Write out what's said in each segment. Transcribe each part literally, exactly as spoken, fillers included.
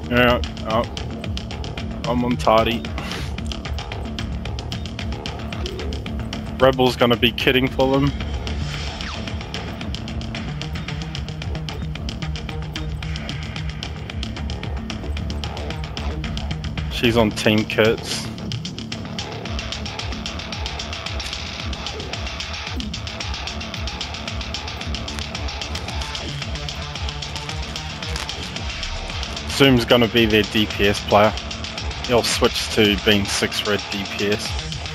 Yeah, oh, I'm on tardy. Rebel's gonna be kidding for them. She's on team kits. Zoom's gonna be their D P S player. He'll switch to being six red D P S.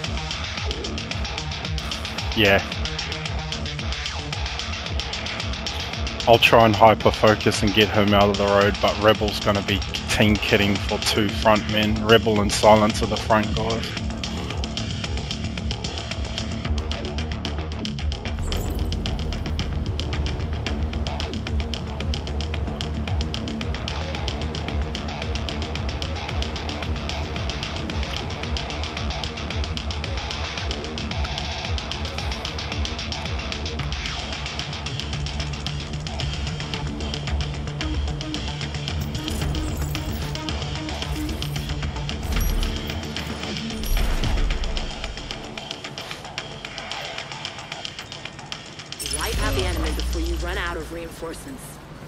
Yeah. I'll try and hyper focus and get him out of the road, but Rebel's gonna be team kitting for two front men. Rebel and Silence are the front guys. Wipe out the enemy before you run out of reinforcements.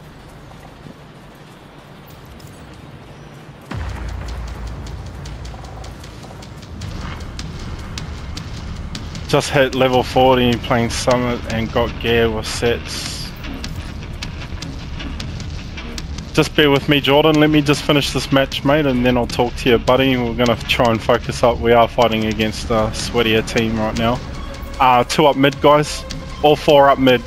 Just hit level forty playing Summit and got gear with sets. Just bear with me, Jordan. Let me just finish this match, mate, and then I'll talk to you, buddy. We're gonna try and focus up. We are fighting against a sweatier team right now. Uh, two up mid, guys. All four up mid.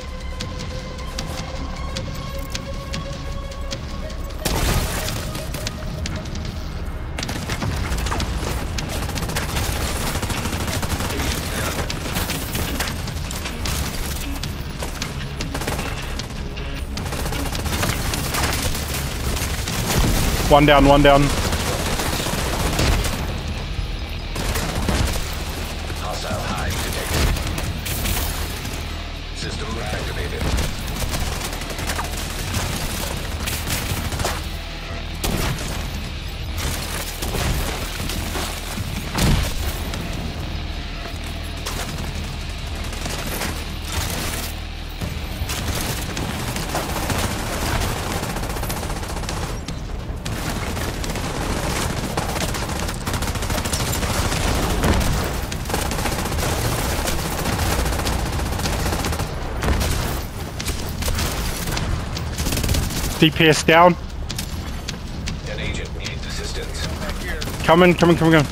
One down, one down. Hostile hive detected. System activated. D P S down. An agent needs assistance. Coming, coming, coming, coming.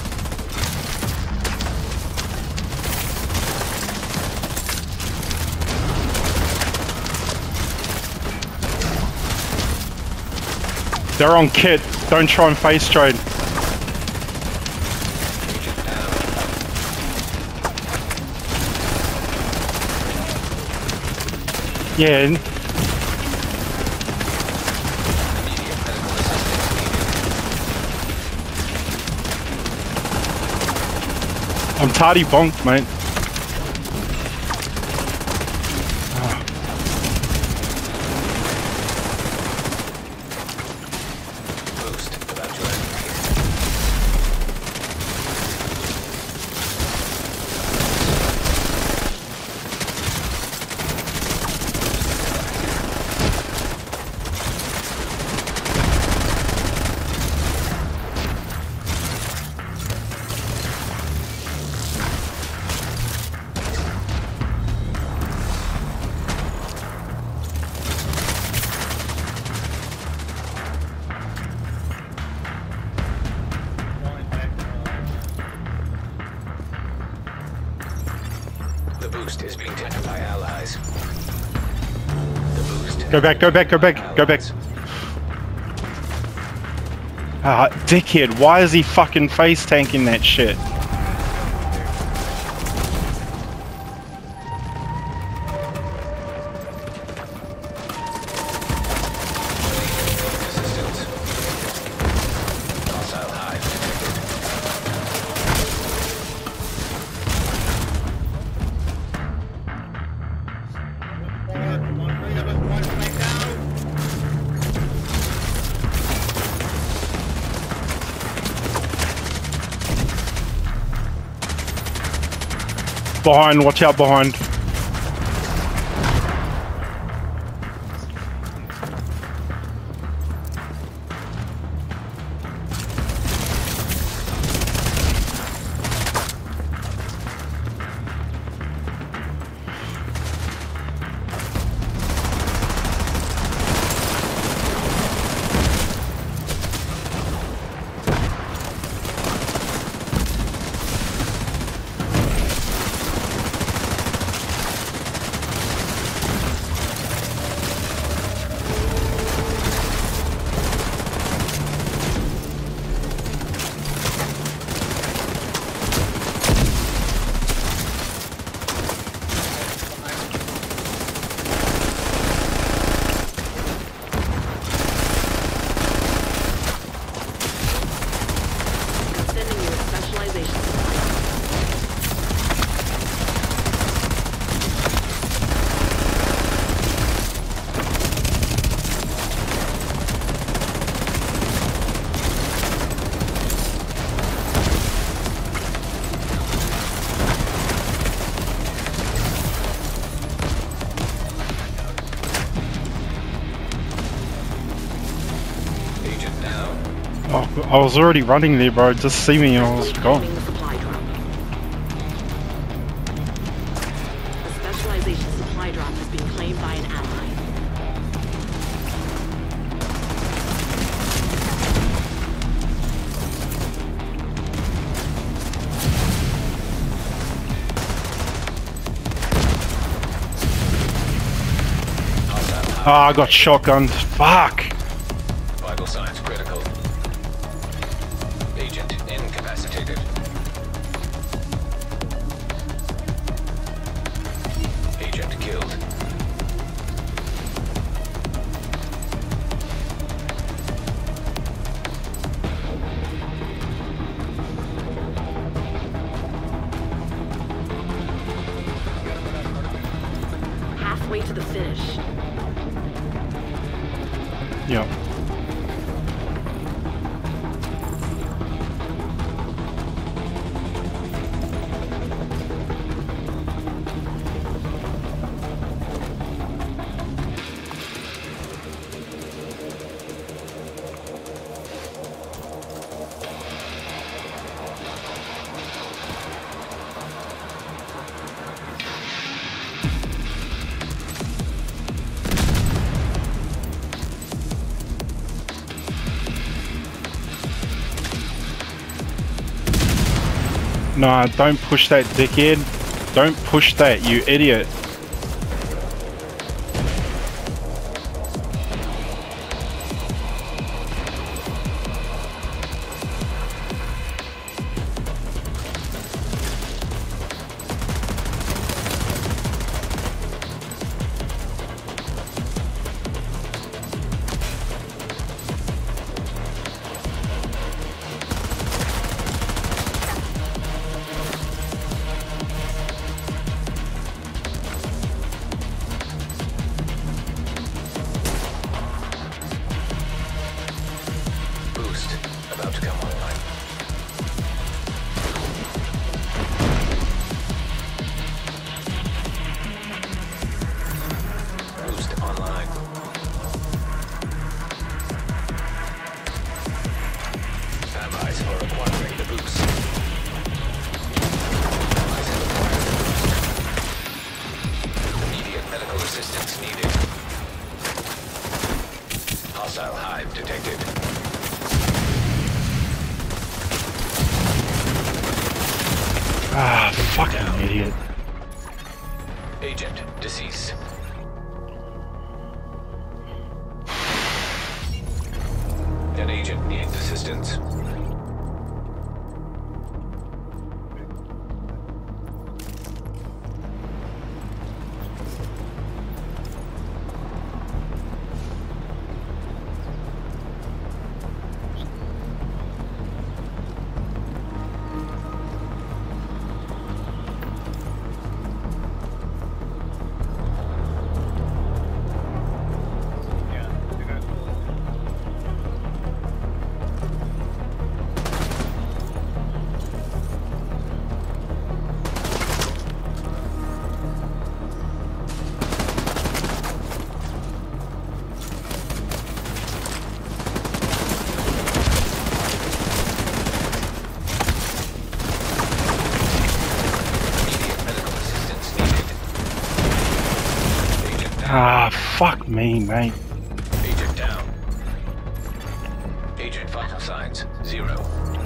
They're on kit. Don't try and face trade. Yeah. I'm tardy bonked, mate. Boost about to The boost is being taken by allies. The boost. Go back, go back, go back, go back. Ah, dickhead, why is he fucking face tanking that shit? Assistance. Hostile hive detected. Behind, watch out behind. Oh, I was already running there, bro. Just see me and I was gone. The supply drop. The specialization supply drop has been claimed by an ally. Ah, I got shotgunned. Fuck. Vital signs critical. Agent incapacitated. Agent killed. Halfway to the finish. Yep. Nah, don't push that, dickhead. Don't push that, you idiot. About to come online. Boost online. Allies are acquiring the boost. Allies have acquired the boost. Immediate medical assistance needed. Hostile hive detected. Ah, fucking idiot. Agent deceased. An agent needs assistance. Fuck me, mate. Agent down. Agent vital signs zero.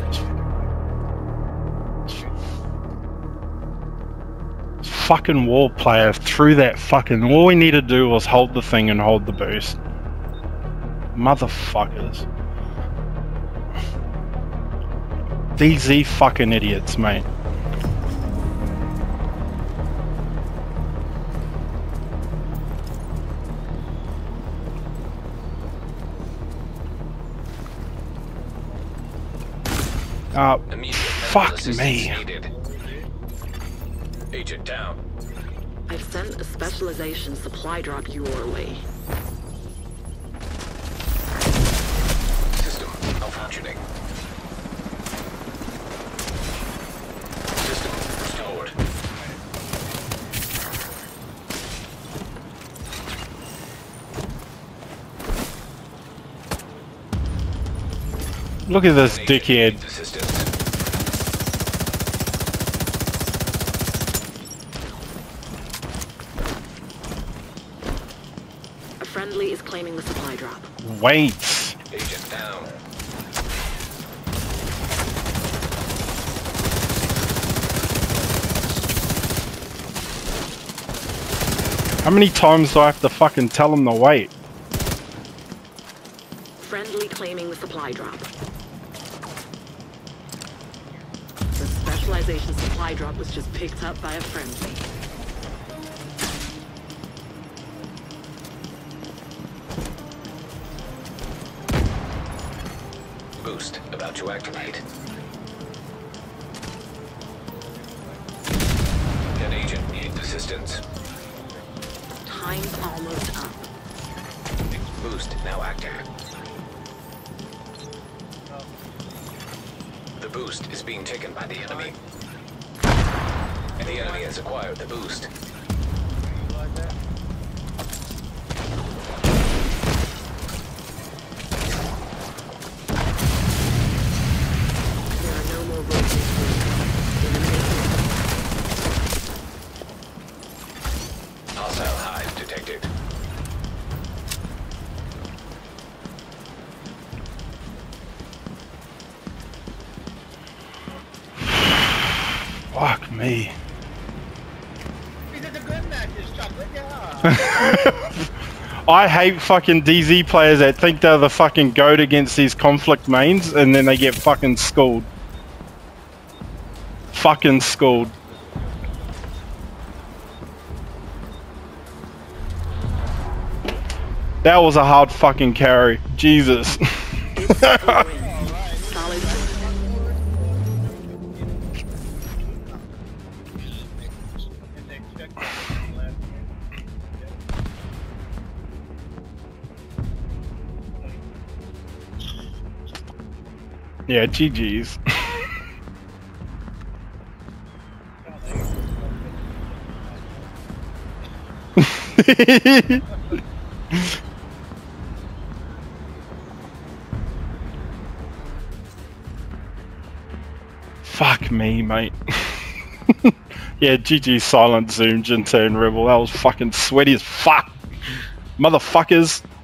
Fucking wall player threw that fucking. All we need to do was hold the thing and hold the boost. Motherfuckers. D Z fucking idiots, mate. Uh, fuck me. Needed. Agent down. I've sent a specialization supply drop your way. System malfunctioning. System restored. Look at this dickhead. Assistance. A friendly is claiming the supply drop. Wait. Agent down. How many times do I have to fucking tell him to wait? Friendly claiming the supply drop. The specialization supply drop was just picked up by a friendly. Boost about to activate. An agent needs assistance. Time's almost up. Boost now active. The boost is being taken by the enemy. And the enemy has acquired the boost. There are no more roads. Hostile hive detected. Fuck me. I hate fucking D Z players that think they're the fucking goat against these conflict mains and then they get fucking schooled. Fucking schooled. That was a hard fucking carry. Jesus. It's a win. Solid win. Yeah, G G's. Fuck me, mate. Yeah, G G silent zoom, Jinta and Rebel. That was fucking sweaty as fuck. Motherfuckers.